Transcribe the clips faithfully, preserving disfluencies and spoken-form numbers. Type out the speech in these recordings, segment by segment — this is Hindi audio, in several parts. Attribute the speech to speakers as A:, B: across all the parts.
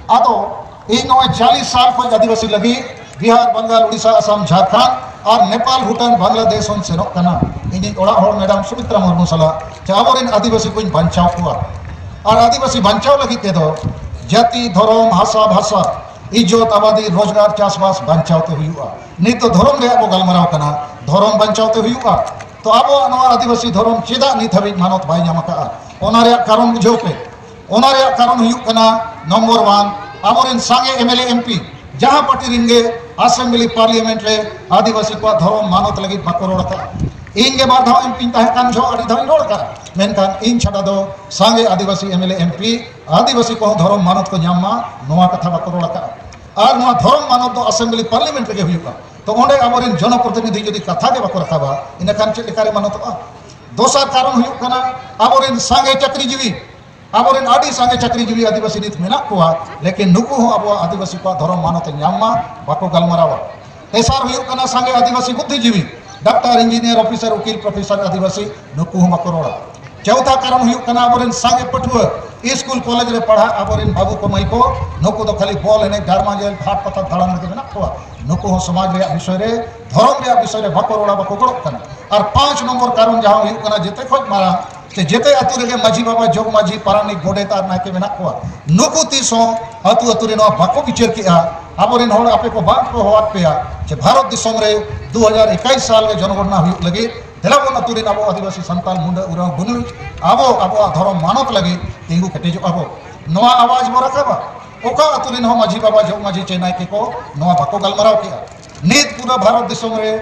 A: आदो इन चालीस साल को आदिवासी लगी बिहार बंगाल उड़ीसा असम झारखंड और नेपाल भूटान बांग्लादेश सेनोकना इन मैडम सुमित्रा मुर्मू सला अब आदिवासी को बांचाव को और आदिवासी बांचाव लगी तेदो जाति धर्म हासा भाषा इज्जत आबादी रोजगार चाषबास बांचावते हुआ नित तो धर्म रे अब गलमाराव कना धर्म बांचावते हुआ तो अब आदिवासी धर्म चेदा नित हबी मानत बाय नाम का ओना रे कारण बुझाव पे ओना रे कारण हुई कना नंबर वन अब सांगे एमएलए एमपी जहाँ पार्टी रिंगे असेंबली पार्लियामेंट रे आदिवासी को धर्म मानत लगी बाको रोड़ का इन के बार धाव एमपी तहे कान जो अड़ी धाव रोड़ का मेनकान इन छाड़ा दो सांगे आदिवासी एमएलए एमपी आदिवासी को धर्म मानत को नामा नोआ कथा बाको रोड़ का और नोआ धर्म मानत दो असेंबली पार्लियामेंट रे हुई का तो ओंडे अब जनप्रतिनिधि यदि कथा के बाको रखाबा इनकान चेक लेकारे मानत दोसर कारण हुई कना अब सांगे चाकरीजीवी अब सांगे चाकरीजीवी आदिवासी नीत मेना को लेकिन नुकु हो अब आदिवासी को धर्म मानते नामा बाको गलमारावा तेसार हुई कना सांगे आदिवासी बुद्धिजीवी डॉक्टर इंजीनियर ऑफिसर वकील प्रोफेसर आदिवासी नुकु हो बाको रोड़ा चौथा कारण हुई कना अब सांगे पटुआ स्कूल कॉलेज रे पढ़ा अब बाबू को मई को नुकु तो खाली बॉल एने गारमा जेल फाट पता धड़ान लगे मेना को नुकु हो समाज रे विषय रे धर्म रे विषय रे बाको रोड़ा बाको गड़क कना और पांच नंबर कारण जहां हुई कना जेते खोज मारा जेते अतु रे माजी बाबा जोग माजी पारानी गोडेता नाके मेना को नुकु तीसो अतु अतु रे बाको विचार किया अब आपे को बात को होत पे जे भारत दिसम रे दो हज़ार इक्कीस साल में जनगणना हुई लगे देलाबन अतु रे अब आदिवासी संताल मुंडा उरा बुनु अब अब धर्म मानत लगे तिंगु कटेजो अब नवा आवाज मो रखाबा ओका अतु रे माजी बाबा जोग माजी चेनाई के को नवा बाको गलमाराव किया नीत पूरा भारत दिसम रे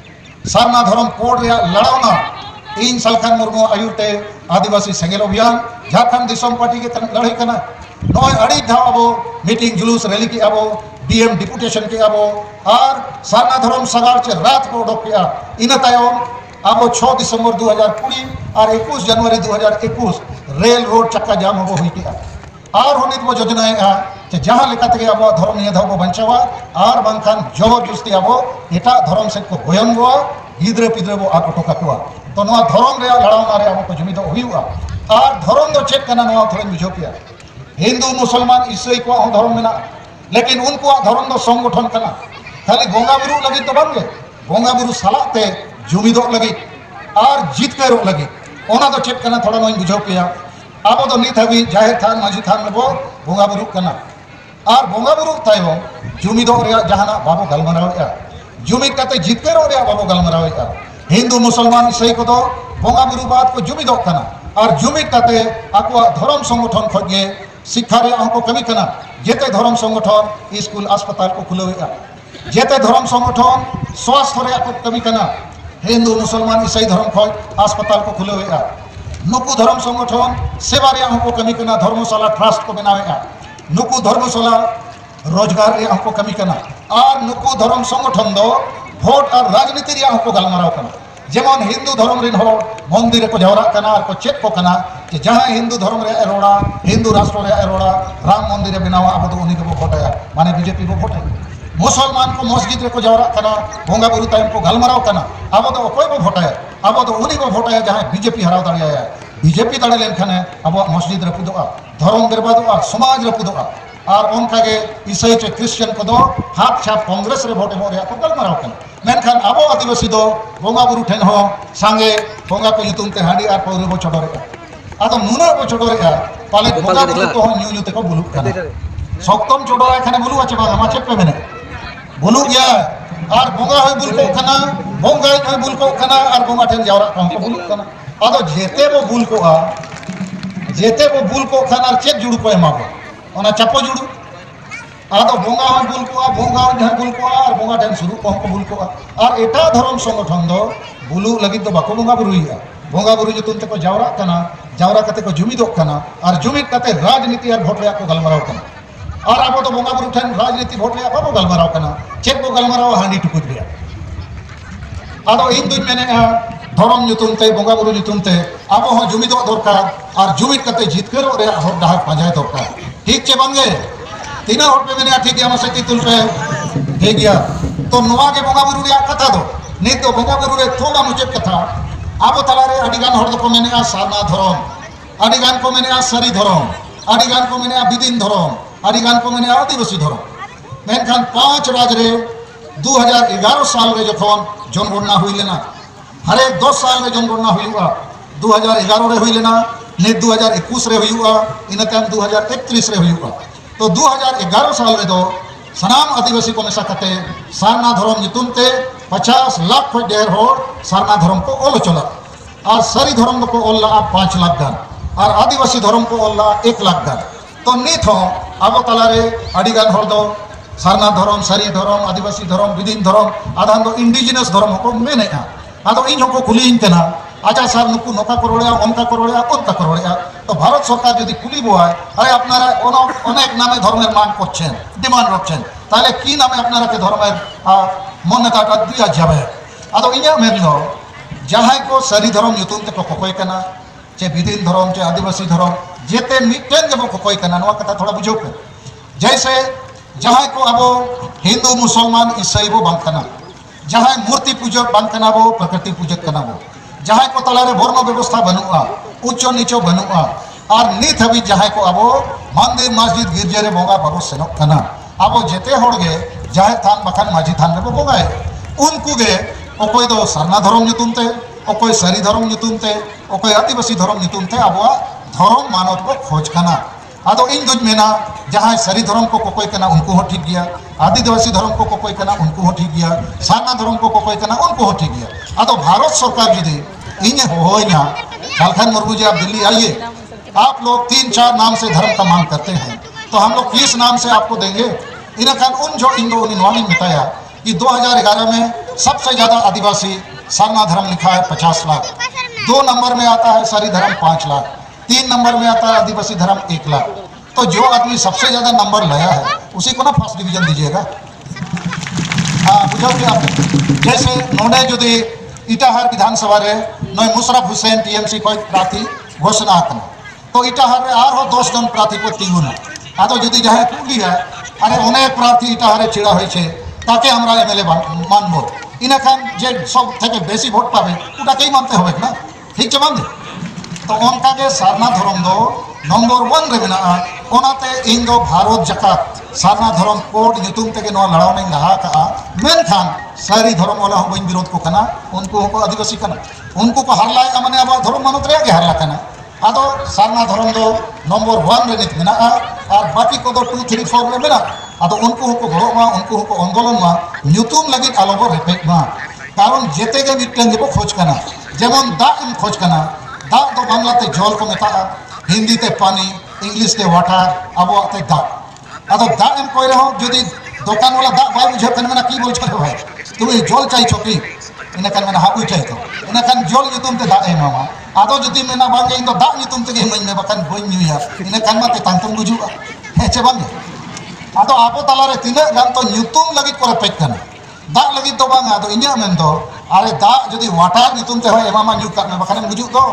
A: सारना धर्म कोड रे लड़ावना इन सलखान मुर्मू आयुते आदिवासी सेंगेल अभियान झारखंड दिसम पार्टी के लड़ाई करना नॉय अड़ी धाव अब मीटिंग जुलूस रैली की अब डीएम डिपुटेशन के अब और सारना धर्म सगार चे रात को उडोक किया इन तायम अब छह दिसंबर दो हज़ार बीस और इक्कीस जनवरी दो हज़ार इक्कीस रेल रोड चक्का जाम अब हुई किया और होनित वो योजना है जहाँ लेका तक अब धर्म निये धाव बंचावा और बांखान जबरदस्ती अब एटा धर्म से को गोयम गो गिद्रे पिद्रे वो आग टोका को तो नवा धर्म रे लड़ावना रे अब को जुमिदो हुआ और धर्म दो चेक करना नवा थोड़े बुझो किया हिंदू मुसलमान ईसाई को धर्म मेना लेकिन उनको धर्म दो संगठन करना खाली बोंगा बुरु लगी तो बन गए बोंगा बुरु सलाते जुमिदो लगी और जीत के रोक लगी ओना दो चेक करना थोड़ा नई बुझो किया अब तो नित हबी जाहिर थान माजी थान में वो बोंगा बुरु करना और बोंगा बुरु तायो जुमिदो रे जहाना बाबू गलमाराव जुमिद काते जीत के रो रे बाबू गलमाराव हिंदू मुसलमान ईसाई को तो बोंगा बुरु बात को जुमिदो करना और जुमिद काते आको धर्म संगठन खगे शिक्षा रे हमको कमी करना जेते धर्म संगठन स्कूल अस्पताल को खुलवेगा जेते धर्म संगठन स्वास्थ्य रे को कमी करना हिंदू मुसलमान ईसाई धर्म खग अस्पताल को खुलवेगा नुकु धर्म संगठन सेवा रे हमको कमी करना धर्मशाला ट्रस्ट को बनावेगा नुकु धर्मशाला रोजगार रे हमको कमी करना और नुकु धर्म संगठन दो भोट और राजनीति रे हमको गलमाराव करना जेमन हिंदू धर्म रिन हो मंदिर को जवरा करना और को चेक को करना कि जहाँ हिंदू धर्म रे रोड़ा हिंदू राष्ट्र रे रोड़ा राम मंदिर बनावा अब तो उन्हीं को भोटाया माने बीजेपी को भोटे मुसलमान को मस्जिद रे को जवरा करना बोंगा बुरु तायम को गलमाराव करना अब तो कोई को भोटाया अब तो उन्हीं को भोटाया जहाँ बीजेपी हराव दाड़िया बीजेपी दाड़े लेनखाने अब मस्जिद रे पुदोआ धर्म बर्बादोआ समाज रे पुदोआ और उनका के ईसाई चे क्रिश्चियन को दो हाथ छाप कांग्रेस रे भोटे मोरे को गलमाराव करना मेनखान अब आदिवासी दो बोंगा बुरु ठेन हो सांगे बोंगा को युतुम ते हांडी और पौरे बो चडोरे आदो नुना बो चडोरे पाले बोंगा बुरु को न्यू न्यू ते को बुलु करना सकतम चडोरा एखाने बुलु आछे बागा माचे पे मेने बुलु गया और बोंगा होय बुल को खाना बोंगा होय बुल को खाना और बोंगा ठेन जावरा को बुलु करना आदो जेते बो बुल को आ जेते बो बुल को खाना चेक जुडु को एमा को ओना चापो जुडु आदो बोंगा होय बुल को बोंगा होय बुल को और बोंगा ठेन शुरू को बुल को और एटा धर्म संगठन दो बुलु लगी तो बाको बोंगा बुरुइया बोंगा बुरु जुतुन ते को जावरा कना जावरा कते को जुमिदो कना और जुमिद कते राजनीति और भोट रे को गलमाराव कना और अब तो बोंगा बुरु ठेन राजनीति भोट रे बाबो गलमाराव कना चेक को गलमाराव हांडी टुकुद रे आदो इन दुन मेने धर्म जुतुन ते बोंगा बुरु जुतुन ते अब हो जुमिदो दरकार और जुमिद कते जीत के रो रे हर डाहर पांजाय दरकार ठीक चे बन गए तीना हट पे मेने ठीक है से तितुल पे हे गया तो नवा के बोंगा बुरु रे कथा दो नहीं तो बोंगा बुरु रे थोड़ा मुझे कथा अब तलारे अडिगान हर दो को मेने सारना धर्म अडिगान को मेने सारी धर्म अडिगान को मेने बिदिन धर्म आदिगान को मैंने आदिवासी धर्म मेनखान पांच राज रे दो हज़ार ग्यारह साल रे जखन जनगणना हुई लेना हरे दस साल रे जनगणना हुआ दो हज़ार ग्यारह रे हुई लेना ने दो हज़ार इक्कीस रे हुआ इन तम दो हज़ार इकतीस रे हुआ तो दो हज़ार ग्यारह साल रे दो सनाम आदिवासी को मेसा करते सारना धर्म नितुमते पचास लाख खो ढेर हो सारना धर्म को ओल चला और सारी धर्म को ओल ला पाँच लाख गान और आदिवासी धर्म को ओल ला एक लाख गान तो नित हो अब तलारे अडिगान हर दो सारना धर्म सारी धर्म आदिवासी धर्म विदिन धर्म आधान दो इंडिजिनस धर्म को मेने आदो इन को कुली इनकना अच्छा सर नुकु नौका करोड़िया उनका करोड़िया उनका करोड़िया तो भारत सरकार यदि कुली बोआय अरे अपनारा अनेक नामे धर्मेर मान करछेन डिमांड रखछेन ताहले कि नामे अपनारा के धर्मेर मान्यताटा दिया जाबे आदो इया मेन दो जहां को सारी धर्म ᱧᱩᱛᱩᱢ ते को कोकोय कना चे विदिन धर्म चे आदिवासी धर्म जेते मिटेन के कोकोय कना नवा कथा थोड़ा बुझो पे जैसे जहां को अब हिंदू मुसलमान ईसाई बो बांग कना जहां मूर्ति पूजक बांग कना बो प्रकृति पूजक कना बो जहां को तलारे वर्ण व्यवस्था बनुआ उच्च नीचो बनुआ और नित हबी जहां को अब मंदिर मस्जिद गिरजा रे बोंगा बाबू सेनोक कना अब जेते होड़गे जाहे थान बखान माझी थान रे बोंगाए उनको गे ओकोय दो सारना धर्म ᱧᱩᱛᱩᱢ ते ओकोय सारी धर्म ᱧᱩᱛᱩᱢ ते ओकोय आदिवासी धर्म ᱧᱩᱛᱩᱢ ते अब धर्म मानत को खोज कना आदो इन दुज मेना जहां सारी धर्म को कोकोय कना उनको हो ठीक गया आदिवासी धर्म को कोकोय कना उनको हो ठीक गया सारना धर्म को कोकोय कना उनको हो ठीक गया आदो भारत सरकार यदि इन होइना झारखंड मुर्मू जी आप दिल्ली आइए आप लोग तीन चार नाम से धर्म का मांग करते हैं तो हम लोग किस नाम से आपको देंगे इनखान उन जो इन दो उन्होंने बताया कि दो हज़ार ग्यारह में सबसे ज्यादा आदिवासी सारना धर्म लिखा है पचास लाख दो नंबर में आता है सारी धर्म पाँच लाख तीन नंबर में आता है आदिवासी धर्म एक लाख तो जो आदमी सबसे ज्यादा नंबर लाया है उसी को ना फर्स्ट डिवीजन दीजिएगा हाँ बुझो क्या जैसे नोने जो इटाहार विधानसभा रे नय मुशरफ हुसैन टीएमसी कोई प्रार्थी घोषणा करना तो इटाहार रे आर हो दस जन प्रार्थी को तीगुना आदो यदि जहां कुली है अरे अनेक प्रार्थी इटाहारे छिड़ा होय छे ताके हमरा एमएलए मानबो इनखान जे सब থেকে বেশি ভোট পাবে ওটাকেই মানতে হবে না ঠিক আছে বান্ধে তো অনকা के सारना धर्म दो नंबर वन रे मेना ओनाते इन दो भारत जकात सारना धर्म कोड ᱧᱩᱛᱩᱢ तेगे नो लड़ाव नहीं लहा का मेनखान सारी धर्म वाला हो विरोध को कना उनको को आदिवासी कना उनको को हरला माने अब धर्म मानत रे के हरला कना आदो सारना धर्म दो नंबर वन रे नित मेना और बाकी को दो टू थ्री फोर में मेना आदो उनको को गड़ोमा उनको को आंदोलन मा ᱧᱩᱛᱩᱢ लगी आलोगो रेपेक मा कारण जेते के मिटन जेबो खोज कना जेमन दा इन खोज कना दा दो बांग्लाते जल को मेता हिंदी ते पानी इंग्लिश ते वाटर अब ते दा आदो दा इन कोई रहो जदि दुकान वाला दा बाय बुझे कन मेना की बोल छो भाई तुम जल चाहि छोकी इना कन मेना हाउ चाहि तो इना कन जल ᱧᱩᱛᱩᱢ ते दा ए मामा आदो जदि मेना बांगे इन दो दा ᱧᱩᱛᱩᱢ ते हिमन में बकन बोई ᱧᱩᱭᱟ इना कन माते तांतम बुझुआ हे चे बांगे आदो आपो तालारे तिना गान तो ᱧᱩᱛᱩᱢ लगी को पेक कना दा लगी तो बांगा आदो इना मेन दो अरे दा जदि वाटर ᱧᱩᱛᱩᱢ ते हो एमामा ᱧᱩ का में बकन बुझु दो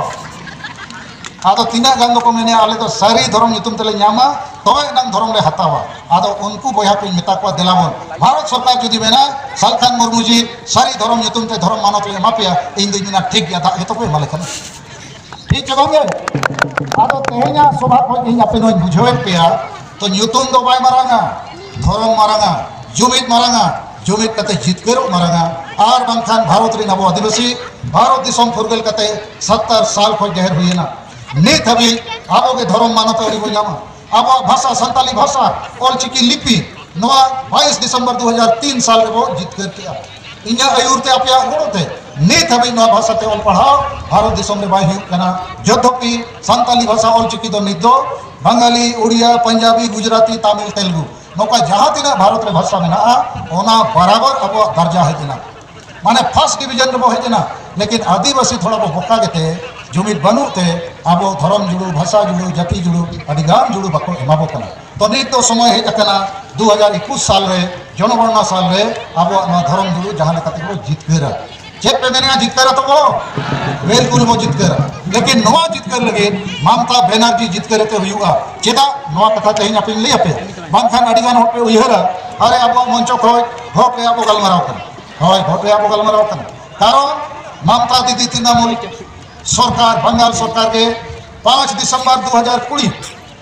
A: आदो तिना गान दो को मेने आले तो सारी धर्म ᱧᱩᱛᱩᱢ तेले ᱧामा तोय नंग धर्म ले हतावा आदो उनको बया को मेता को दिलावन भारत सरकार जदि मेना सालखान मुर्मू जी सारी धर्म ᱧᱩᱛᱩᱢ ते धर्म मानत ले मापिया इन दिन ना ठीक गया दा ये तो कोई माले कना ठीक है बांगे आदो तेहना सभा को इन आपे नो बुझोए पेया तो ᱧᱩᱛᱩᱢ दो बाय मारांगा धर्म मारांगा जुमित मारांगा जुमित कते जितकेरो मारांगा और बंखान भारत रे नबो आदिवासी भारत दिसम फुरगल कते सत्तर साल को जहर हुईना नित हबी आबो के धर्म मानत ओरी बुझामा आबो भाषा संताली भाषा ओलचिकी लिपि नवा बाईस दिसंबर दो हज़ार तीन साल रे वो जितकर किया इन्या अयुरते आपया गोड़ते नित हबी नवा भाषा ते ओल पढ़ाओ भारत दिसम रे बाय हुई कना जदोपि संताली भाषा ओलचिकी दो नित दो बंगाली उड़िया पंजाबी गुजराती तमिल तेलुगु नौका जहाँ तीना भारत रे भाषा में ओना बराबर अब दर्जा है दिना माने फर्स्ट डिवीजन रे है दिना लेकिन आदिवासी थोड़ा बो बोका गेते जुमित बनुते अब धर्म जुड़ू भाषा जुड़ू जाति जुड़ू अडिगान जुड़ू बको एमाबो कना तो नित तो समय है कना दो हज़ार इक्कीस साल रे जनगणना साल रे अब धर्म जुड़ू जहाँ लेकाते को जितकेरा चेक पे मैंने जितकेरा तो वो बिल्कुल वो जितकेरा लेकिन नवा जितकर लगे ममता बनर्जी जितकर ते हुआ चेदा नवा कथा चाहिए पे ले पे बांखान अडिगान होट पे उयहरा अरे अब मंचो खय होक रे अब गलमाराव कन होय होट रे अब गलमाराव कन कारण ममता दीदी तृणमूल सरकार बंगाल सरकार के पाँच दिसंबर दो हज़ार बीस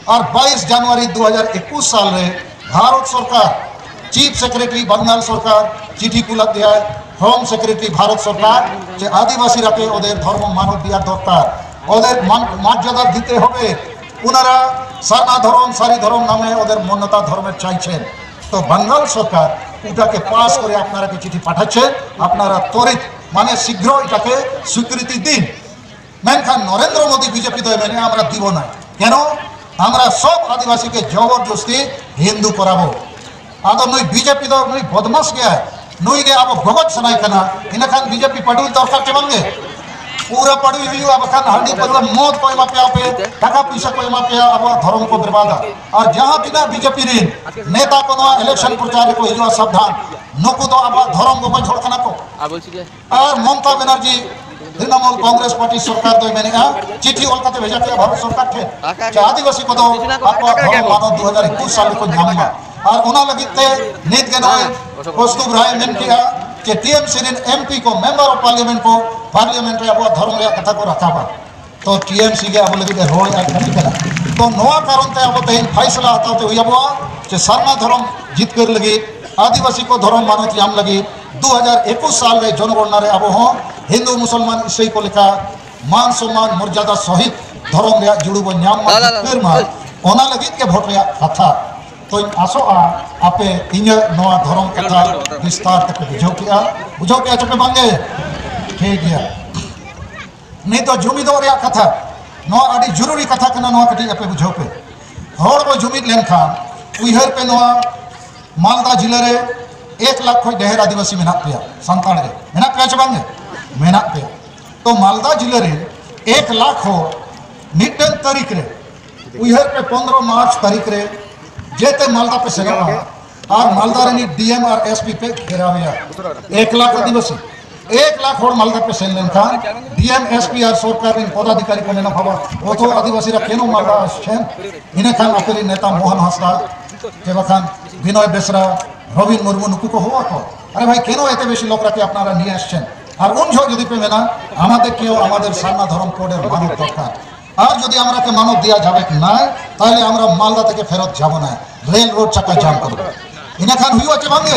A: और बाईस जनवरी दो हज़ार इक्कीस साल रे भारत सरकार चीफ सेक्रेटरी बंगाल सरकार चिठी कुला दिया होम सेक्रेटरी भारत सरकार जे आदिवासी राके ओদের धर्म मानव दिया दरकार ওদের মর্যাদা দিতে হবে ওনারা সারনা ধর্ম সারি ধর্ম নামে ওদের মান্যতা ধর্মের চাইছেন তো বাঙ্গাল সরকার ওটাকে পাস করে আপনারাকে চিঠি পাঠাচ্ছে আপনারা ত্বরিত মানে শীঘ্র এটাকে স্বীকৃতি দিন মেনখান নরেন্দ্র মোদী বিজেপি দল মেনে আমরা দিব না কেন আমরা সব আদিবাসীকে জবরদস্তি হিন্দু করাবো আদর নই বিজেপি দল নই বদমাস গিয়া নই গে আবো ভগত সনাই কানা ইনাখান বিজেপি পাডুল দরকার চেবাঙ্গে पूरा पड़ी हुई बखान हंडी पर मौत को एमा पे पे टाका पैसा को एमा पे अब धर्म को बर्बादा और जहां बिना बीजेपी रे नेता को इलेक्शन प्रचार को हिजवा सावधान नुकु तो अब धर्म को छोड़खाना को और ममता बनर्जी तृणमूल कांग्रेस पार्टी सरकार तो मैंने चिट्ठी ओलकाते भेजा के भारत सरकार थे आदिवासी को तो आपको धर्म मानो दो हज़ार इक्कीस साल को जामगा और उना लगिते नीत के नय कौस्तुभ राय मेन किया कि टीएमसी रे एमपी को मेंबर ऑफ पार्लियामेंट को पार्लियामेंट रे अब धर्म रे कथा को रखाबा तो टीएमसी के अब लगी रोड आ कथि करा तो नवा कारण ते अब तेन फैसला हताते हुइबो जे सरना धर्म जीत कर लगी आदिवासी को धर्म मानत याम लगी दो हज़ार इक्कीस साल रे जनगणना रे अब हो हिंदू मुसलमान ईसाई को लेखा मान सम्मान मर्यादा सहित धर्म रे जुड़ुबो न्याम फिर मा ओना लगी के भोट रे कथा तो आसोआ आपे इन नवा धर्म कथा विस्तार तक बुझो किया बुझो किया चपे बांगे ठीक गया नहीं तो जुमिदो रे कथा नवा अड़ी जरूरी कथा कना नवा कटी आपे बुझो पे होड़ को जुमिद लेन खान उइहर पे नवा मालदा जिले रे एक लाख खोज ढेर आदिवासी मेना पे संतान रे मेना पे चबांगे मेना पे तो मालदा जिले रे एक लाख हो मिटन तारीख रे उइहर पे पंद्रह मार्च तारीख रे जेते मालदा पे सेना और मालदा रे डीएम और एसपी पे घेराव एक लाख आदिवासी एक लाख और मालदा पे सेन लेन खान डीएम एसपी और सरकार रे पदाधिकारी को लेना भाबा वो तो आदिवासी रा केनो मालदा छेन इने खान अकेले नेता मोहन हंसदा के बखान विनय बेसरा रविन मुर्मू नुकु को हुआ को अरे भाई केनो एते बेशी लोक राके আপনারা নিয়ে আসছেন আর কোন ঝ যদি पे মেনা আমাদের কেও আমাদের সারনা ধর্ম কোডের মানব দরকার আর যদি আমরাকে মানব দেয়া যাবে না তাহলে আমরা মালদা থেকে ফেরত যাব না रेल रोड चक्का जाम कर इना खान हुई अच्छे भांगे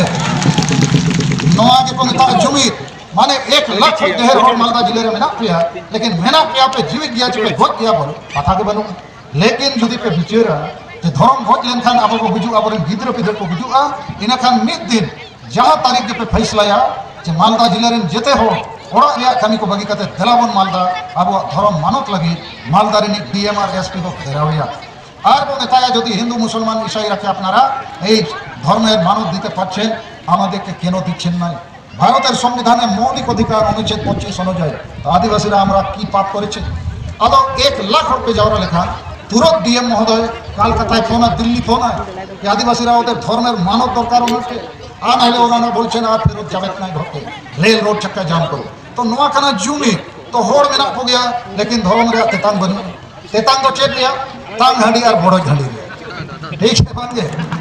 A: नवा के पंगता जमी माने एक लाख ढेर और मालदा जिले में मेना पिया लेकिन मेना पिया पे जीवित गया पे गोद गया बोलो कथा के बनू लेकिन जदि पे बिचेरा जे धर्म गोद लेन खान अब को बुझु अब गिद्र पिद्र को बुझुआ इना खान मिद दिन जहां तारीख पे फैसलाया जे मालदा जिले रे जेते हो ओड़ा या खानी को बगी कते दलाबन मालदा अब धर्म मानत लगी मालदा रे डीएम और एसपी को घेरावया আর নেতায়া যদি হিন্দু মুসলমান ইসাই রাখে আপনারা এই ধর্মের মানব দিতে পারছেন আমাদেরকে কেন দিচ্ছেন না ভারতের সংবিধানে মৌলিক অধিকার অনুচ্ছেদ পঁচিশ অনুযায়ী আদিবাসীরা আমরা কি পাপ করেছি আদৌ এক লাখ রুপে যাওয়ার লেখা তুরন্ত ডিএম মহোদয় কলকাতায় ফোন দিল্লি ফোন कि आदिवासीরা ওদের ধর্মের মানব দরকার অনুষ্ঠে আর নাহলে ওনারা বলছেন আর ফেরত যাবে না ঘরতে रेल रोड चक्का जाम करो तो नवा खाना जूमी तो होड़ मेना को गया लेकिन धर्म रे तेतांग बनु तेतांग तो चेत गया तांग हांडी और बड़ो हांडी ठीक है बांगे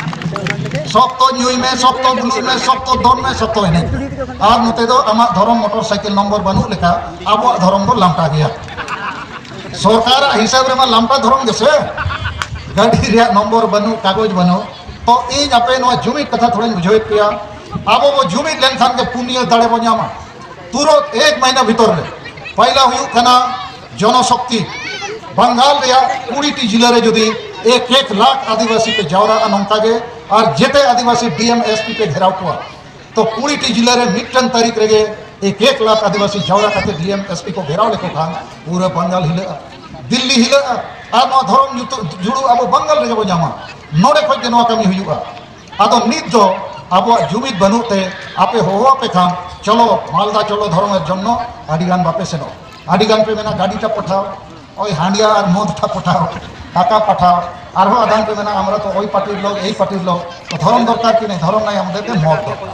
A: सब तो न्यूई में सब तो ब्लू में सब तो दम में सब तो एने और नते दो आमा धर्म मोटरसाइकिल नंबर बनू लेखा अब धर्म दो लामटा गया सरकार हिसाब रे मा लामटा धर्म गेसे गाड़ी रे नंबर बनू कागज बनू तो इन आपे नो जुमी कथा थोड़ी बुझोय पिया अब वो जुमी लेन खान के पुण्य दाड़े बन्यामा तुरंत एक महीना भीतर रे पहला हुई कना जनशक्ति बंगाल रे कुड़ी जिले रे जदि एक एक लाख आदिवासी पे जावरा नौका गे और जेते आदिवासी डीएम एसपी पे घेराव को तो कुड़ी जिले रे मिटन तारीख रे एक एक लाख आदिवासी जावरा करते डीएम एसपी को घेराव लेको खान पूरा बंगाल हिले दिल्ली हिले और धर्म जुड़ू अब बंगाल रे जामा नोड़े खज के नवा कमी हुआ आदो नित दो अब जुमिद बनूते आपे होवा पे खान चलो मालदा चलो धर्मेर जन्य आडिगान बापे सेनो आडिगान पे मेना गाड़ीटा पठाओ ओई हांडिया और मधटा पठाओ टाका पठाओ और आदान पे मेना आमरा तो ओई पार्टिर लोग एई पार्टिर लोग तो धर्म दरकार कि नहीं धर्म नहीं आमादेरके मत दरकार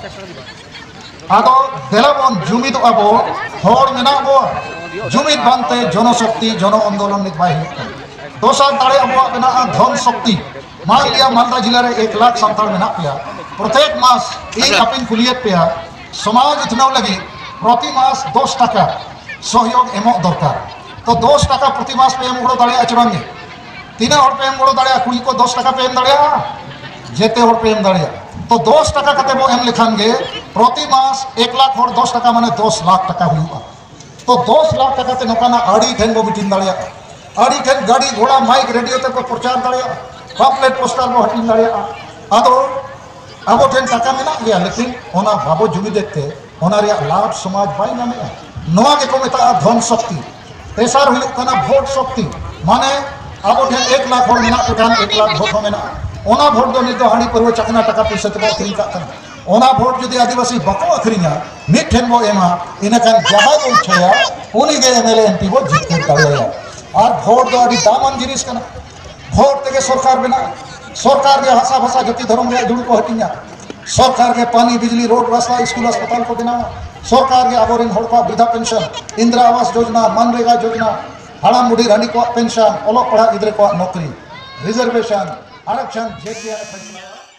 A: आदो देलाबन जुमिद आबो हर मेना आबो जुमिद बानते जनशक्ति जन आंदोलन नित बाय दोसार दाड़े आबो मेना धन शक्ति मान लिया मालदा जिले रे एक लाख संताल मेना पिया प्रत्येक मास इन अपिन कुलियत पेया समाज उतनाव लगी प्रति मास दस टाका सहयोग एमो दरकार तो दस टाका प्रति मास पे एम दाड़े चबांगे तीना हर पे एम गड़ो दाड़िया कुड़ी को दस टाका पे एम दाड़िया जेते हर पे एम दाड़िया तो दस टाका कते बो एम लेखान गे प्रति मास एक लाख हर दस टाका माने दस लाख टाका हुआ तो दस लाख टाका ते नोकाना आड़ी ठेन बो बिटिन दाड़िया आड़ी ठेन गाड़ी घोड़ा माइक रेडियो ते को प्रचार दाड़िया पम्पलेट पोस्टर बो हटिन दाड़िया आदो अब ठेन टाका मेना गया लेकिन ओना बाबो जुमी देखते ओना रिया लाभ समाज बाई नामे नोआ के को मेता धन शक्ति तेसार हुई कना वोट शक्ति माने अब ठेन एक लाख हर मेना प्रधान एक लाख वोट हो मेना ओना वोट दो नित हाड़ी परव चकना टाका पैसा ते बो अखरिंग का ओना वोट जुदी आदिवासी बको अखरिंगा मिट ठेन बो एमा इना कान जहां को छया उनी गे एमएलए एमपी बो जीत के दाड़िया और वोट दो आदि दामन जिनिस कना वोट तेगे सरकार बना सरकार के हसा भसा जति धर्म रे दुड़ को हटिंगा सरकार के पानी बिजली रोड रास्ता स्कूल अस्पताल को बनावा सरकार के आबोरिन हड़ को वृद्धा पेंशन इंदिरा आवास योजना मनरेगा योजना हाड़ाम बुढ़ी रानी को पेंशन ओलो पढ़ा गिद्रे को नौकरी रिजर्वेशन आरक्षण जे